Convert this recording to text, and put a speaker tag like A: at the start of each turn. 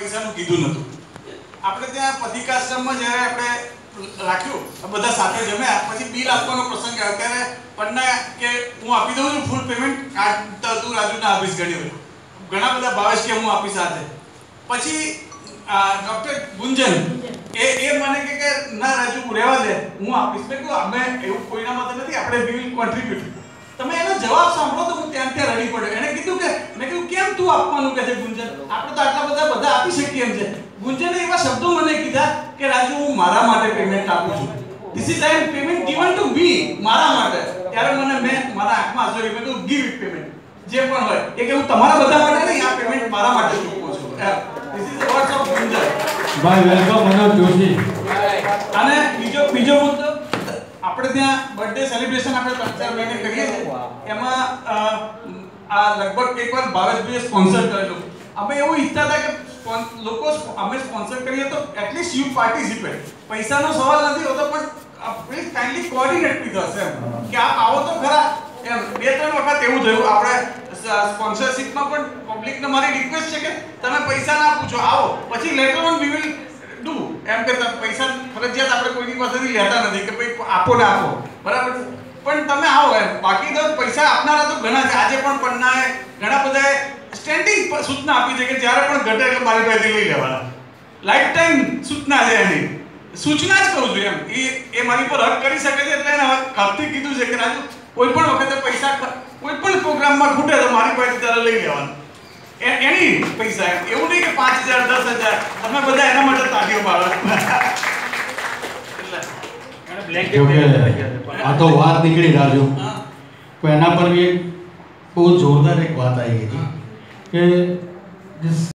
A: પૈસાનું કીધું નહોતું. આપણે ત્યાં પથિકાશ્રમમાં જ્યારે આપણે રાખ્યું બધા સાથે જમ્યા પછી બિલ આપવાનો પ્રસંગ આવ્યો ત્યારે પન્ના કે હું આપી દઉં છું ફૂલ પેમેન્ટ તું રાજુના આપીશ ઘણા બધા ભાવેશ કે હું આપીશ સાથે. પછી ડોક્ટર ગુંજન એ મને કે ના રાજુ રહેવા દે હું આપીશ. મેં કહ્યું અમે એવું કોઈના માટે નથી, આપણે વી વિલ કોન્ટ્રીબ્યુટ. તમે એનો જવાબ સાંભળો તો હું ત્યાં રડી પડ્યો. એને કીધું કે મેં કીધું કેમ તું આપવાનું કહે છે ગુંજન, આપણે તો આટલા બધા આપી શકીએ એમ છે. ગુંજને એવા શબ્દો મને કીધા કે રાજુ હું મારા માટે પેમેન્ટ આપું છું. This is I am payment given to me, મારા માટે. ત્યારે મને મેં મારા આંખમાં આંસુ આવી. મેં કીધું ગીવ ઇટ પેમેન્ટ જે પણ હોય એ કે હું તમારા બધા માટે નહીં, આ પેમેન્ટ મારા માટે ચૂકવું છું. This is the words of Gunjan.
B: ભાઈ વેલકમ મનોજ જોશી.
A: અને બીજો મુદ્દો આપણે ત્યાં બર્થડે સેલિબ્રેશન આપણે 3-4 મહિને કરીએ છીએ. એમાં આ લગભગ એકવાર ભાવેશભાઈએ સ્પોન્સર કરેલું. અમે એવું ઈચ્છતા હતા કે લોકો અમે સ્પોન્સર કરીએ તો એટલીસ્ટ યુ પાર્ટિસિપેટ. પૈસાનો સવાલ નથી હોતો પણ please kindly coordinate with us એમ કે આપ આવો તો ખરા એમ. 2-3 વખત એવું થયું. આપણે સ્પોન્સરશિપમાં પણ પબ્લિકને મારી રિક્વેસ્ટ છે કે તમે પૈસા ના પૂછો, આવો પછી later on we will do એમ કે પૈસા ફરજિયાત આપણે કોઈની પાસેથી લેતા નથી કે ભાઈ આપો ને આપો, બરાબર, પણ તમે આવો એમ. બાકી તો પૈસા આપનારા તો ઘણા છે. આજે પણ પન્નાએ ઘણા બધાએ સ્ટેન્ડિંગ સૂચના આપી છે કે જ્યારે પણ ઘટે એટલે મારી પાસેથી લઈ લેવાના. લાઈફ ટાઈમ સૂચના છે એની. સૂચના જ કહું છું એમ. એ મારી પર હક કરી શકે છે એટલે એને હકથી કીધું છે કે રાજુ કોઈ પણ વખતે પૈસા કોઈ પણ પ્રોગ્રામમાં ખૂટે તો મારી પાસેથી તારે લઈ લેવાના. એની પૈસા એવું નહીં કે 5,000 10,000 તમે બધા એના માટે તાળીઓ પાડો.
B: આ તો વાત નીકળી રાજુ, પણ એના પર બી બહુ જોરદાર એક વાત આવી ગઈ કે